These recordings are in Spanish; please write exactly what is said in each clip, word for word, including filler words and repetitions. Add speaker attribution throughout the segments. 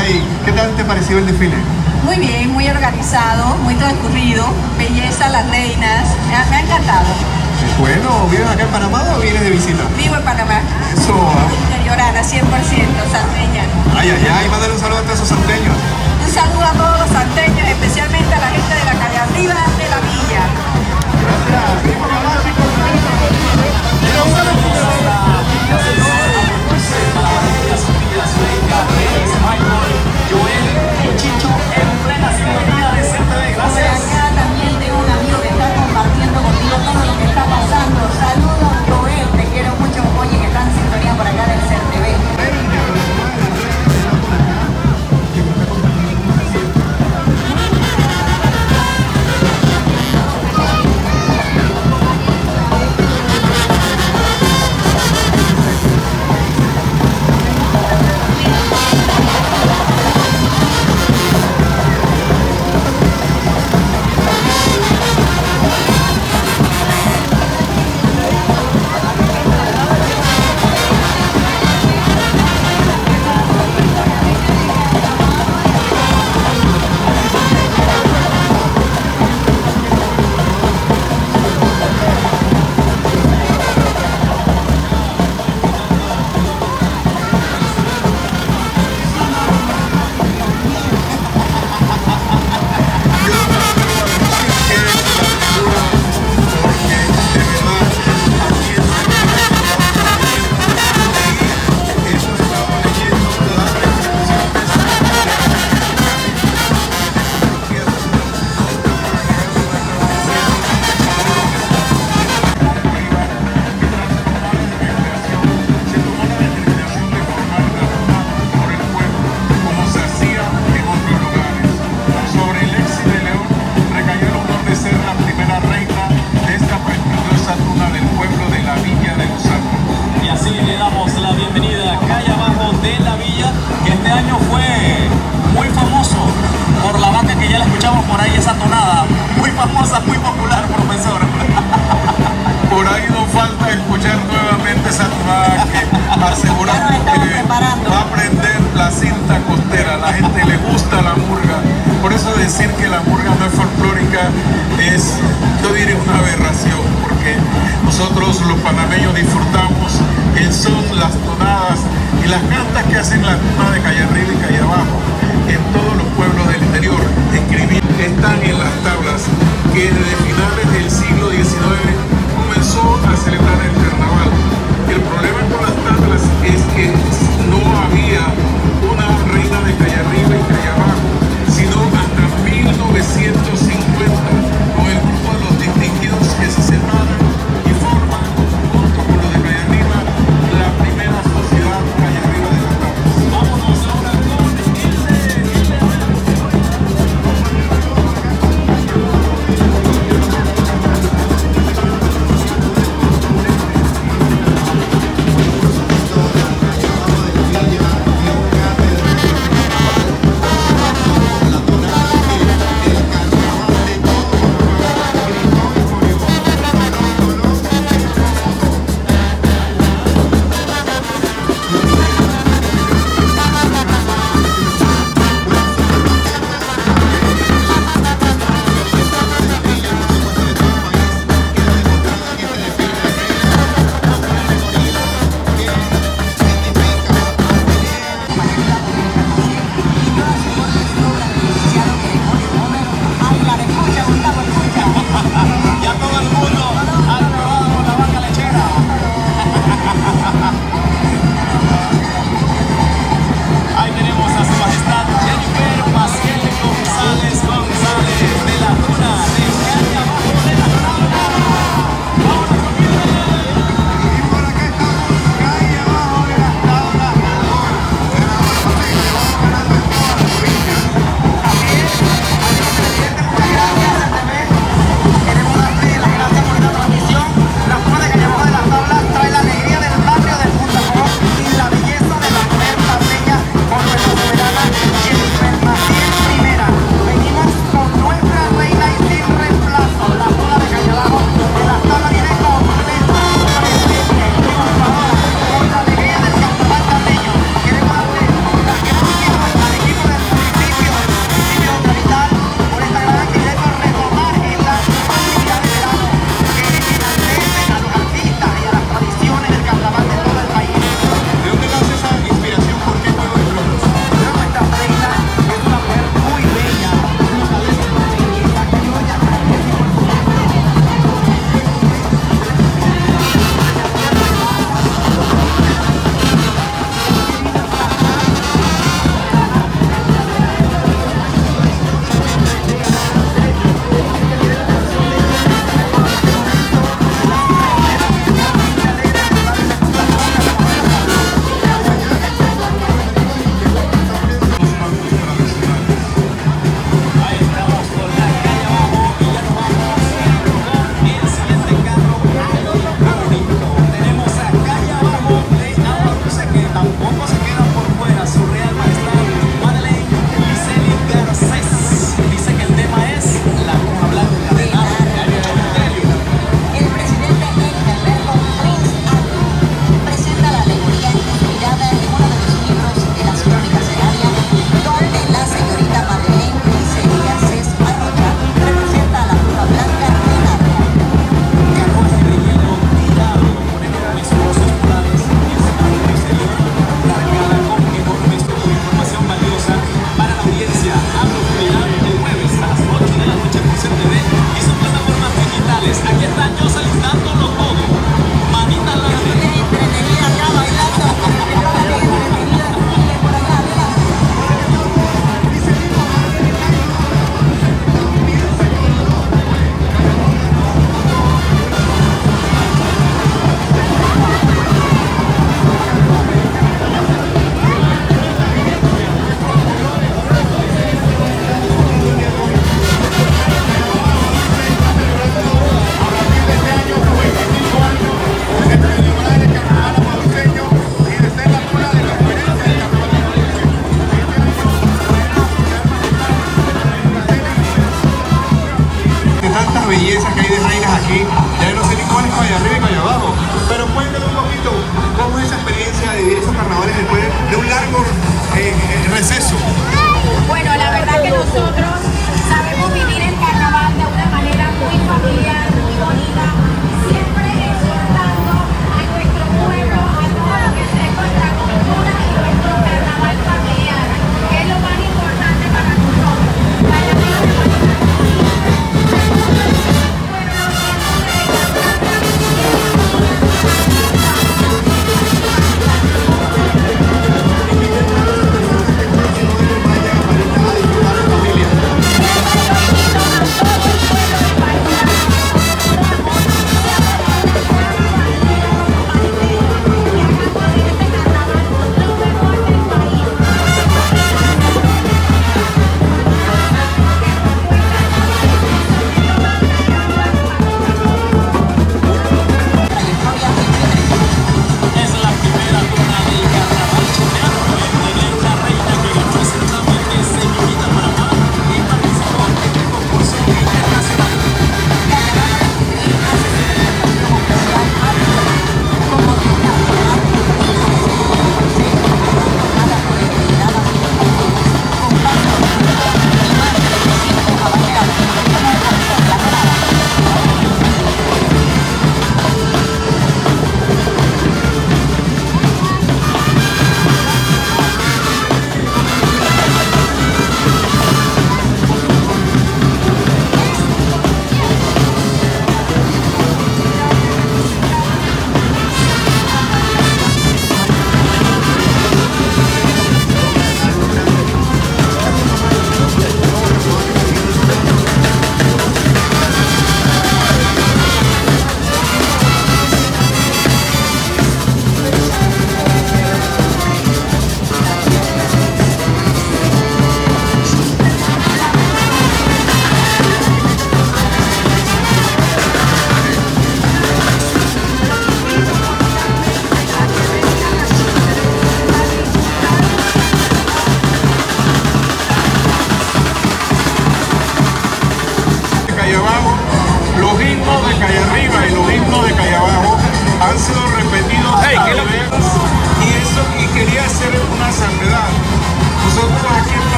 Speaker 1: Ay, ¿qué tal te pareció el desfile?
Speaker 2: Muy bien, muy organizado, muy transcurrido, belleza, las reinas, me ha, me ha encantado.
Speaker 1: Bueno, ¿vives acá en Panamá o vienes de visita?
Speaker 2: Vivo en Panamá.
Speaker 1: Eso, ah.
Speaker 2: Interiorana, cien por ciento, santeña.
Speaker 1: Ay, ay, ay, mándale un saludo a todos esos santeños.
Speaker 2: Un saludo a todos los santeños, especialmente a la gente de la calle arriba de la villa.
Speaker 1: Gracias.
Speaker 2: Acá también tengo un amigo que está compartiendo conmigo todo lo que está pasando. Saludos, Joel, te quiero mucho. Oye, que están en sintonía por acá del C E R T V.
Speaker 3: Nosotros los panameños disfrutamos el son, las tonadas y las cantas que hacen la tuna de calle arriba y calle abajo en todos los pueblos del interior. Escribir están en las tablas que desde finales del siglo diecinueve comenzó a celebrar el carnaval. El problema con las tablas es que no había una reina de calle arriba y calle abajo, sino hasta mil novecientos cincuenta con el grupo de los distinguidos que se separan y forman, junto con lo de calle arriba, la primera sociedad calle arriba de las tablas. Vámonos ahora con la belleza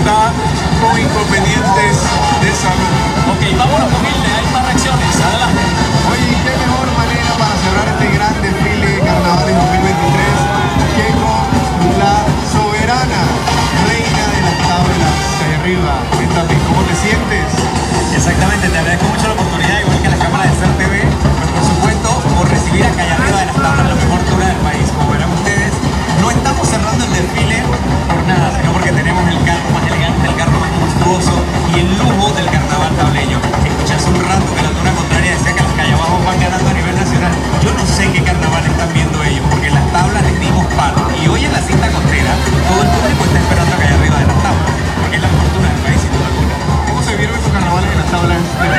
Speaker 3: está con inconvenientes de salud.
Speaker 4: Ok, vámonos con Hilde, hay más reacciones, adelante.
Speaker 1: Oye, ¿y qué mejor manera para cerrar este gran desfile de carnavales dos mil veintitrés que con la soberana reina de las tablas, calle arriba? Tapi, ¿cómo te sientes?
Speaker 5: Exactamente, te agradezco mucho la oportunidad, igual que a la Cámara de Ser T V, pues por supuesto, por recibir a Calle Arriba de las Tablas, la mejor tuna del país. Como verán ustedes, no estamos cerrando el desfile por nada, sino porque tenemos el carro más elegante, el carro más monstruoso y el lujo del carnaval tableño. Escuché hace un rato que la tuna contraria decía que las calle abajo van ganando a nivel nacional. Yo no sé qué carnaval están viendo ellos, porque en las tablas les dimos palo. Y hoy en la cinta costera, todo el público está esperando a Calle Arriba de las Tablas, porque es la mejor tuna del país, sin duda alguna.
Speaker 1: ¿Cómo se vieron estos carnavales en las tablas de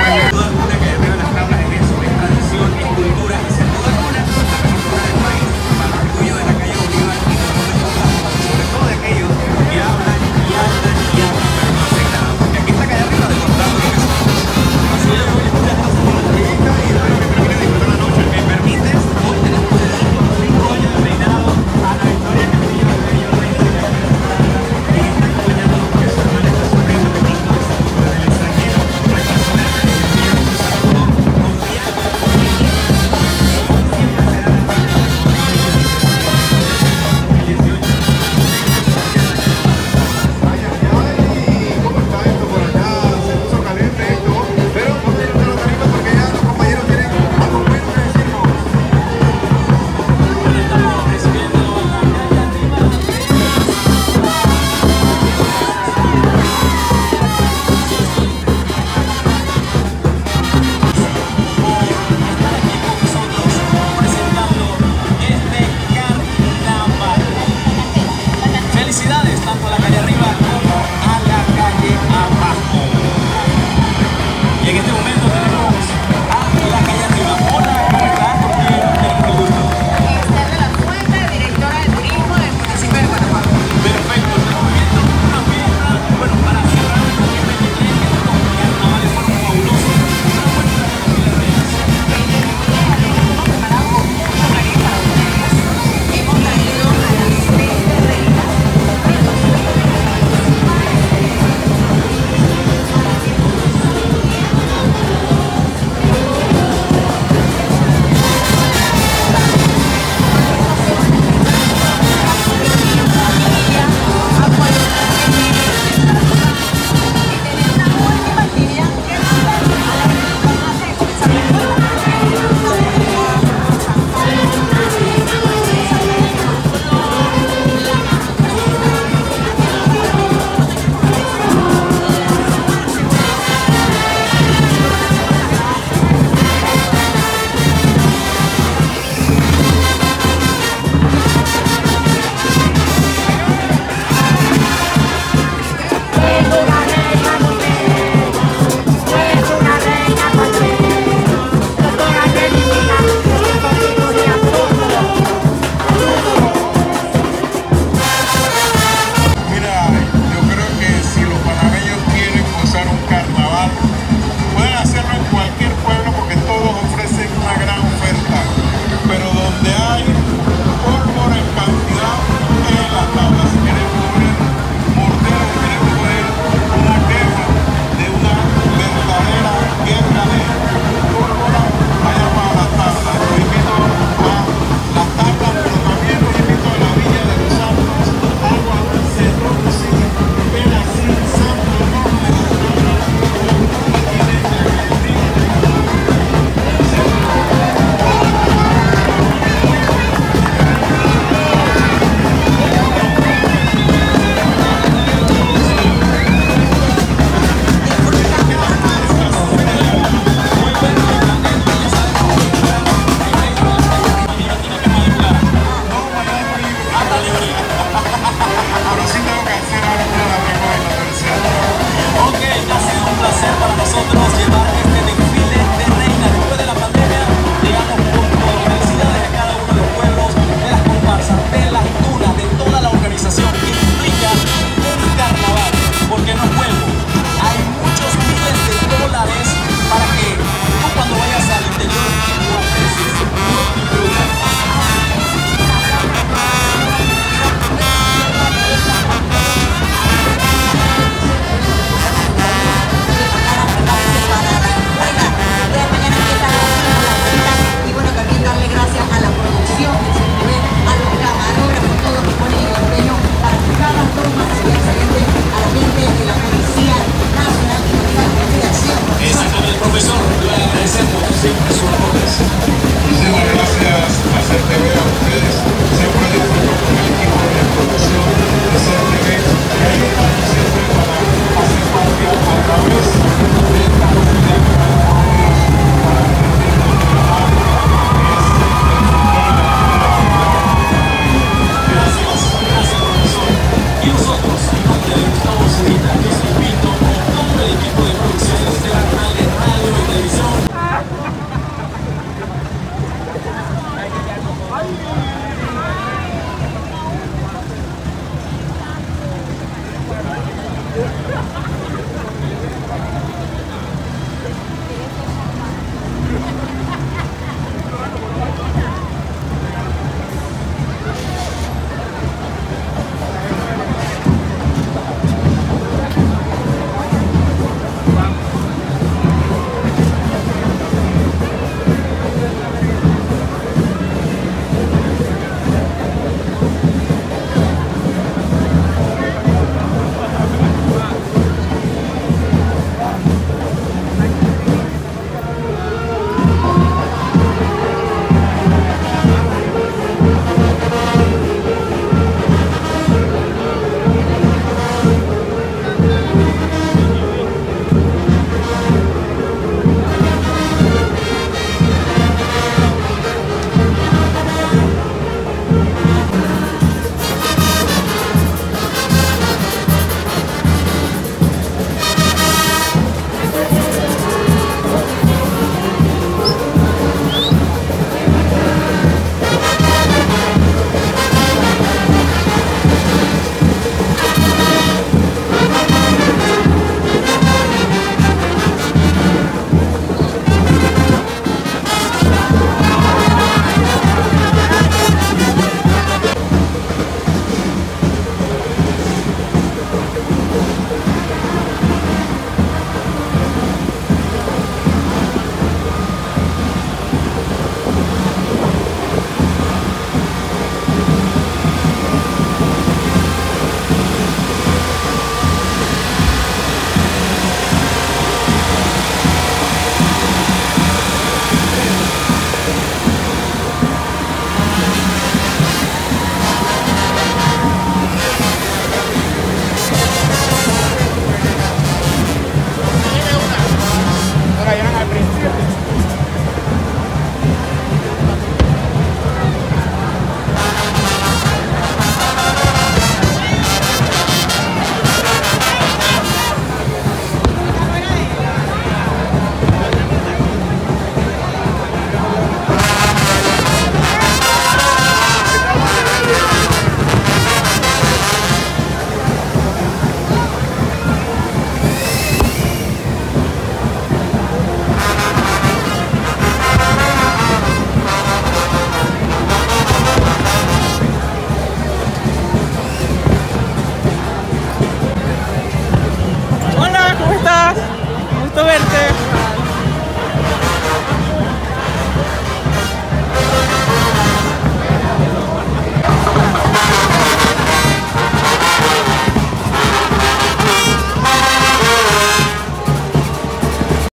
Speaker 6: gusto verte.